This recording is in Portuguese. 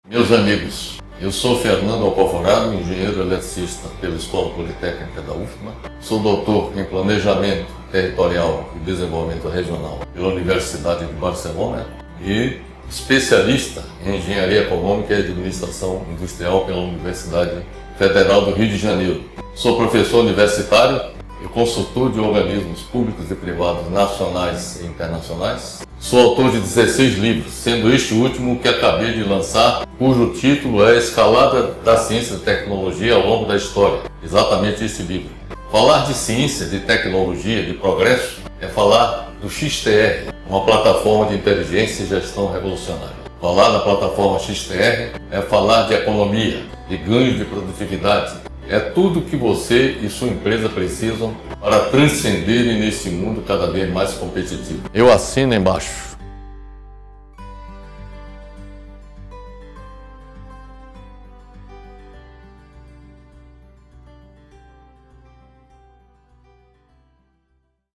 Meus amigos, eu sou Fernando Alcoforado, engenheiro eletricista pela Escola Politécnica da UFMA. Sou doutor em Planejamento Territorial e Desenvolvimento Regional pela Universidade de Barcelona e especialista em Engenharia Econômica e Administração Industrial pela Universidade Federal do Rio de Janeiro. Sou professor universitário e consultor de organismos públicos e privados nacionais e internacionais. Sou autor de 16 livros, sendo este último o que acabei de lançar, cujo título é A Escalada da Ciência e Tecnologia ao longo da História. Exatamente esse livro. Falar de ciência, de tecnologia, de progresso, é falar do XTR, uma plataforma de inteligência e gestão revolucionária. Falar na plataforma XTR é falar de economia, de ganhos de produtividade. É tudo que você e sua empresa precisam para transcenderem nesse mundo cada vez mais competitivo. Eu assino embaixo.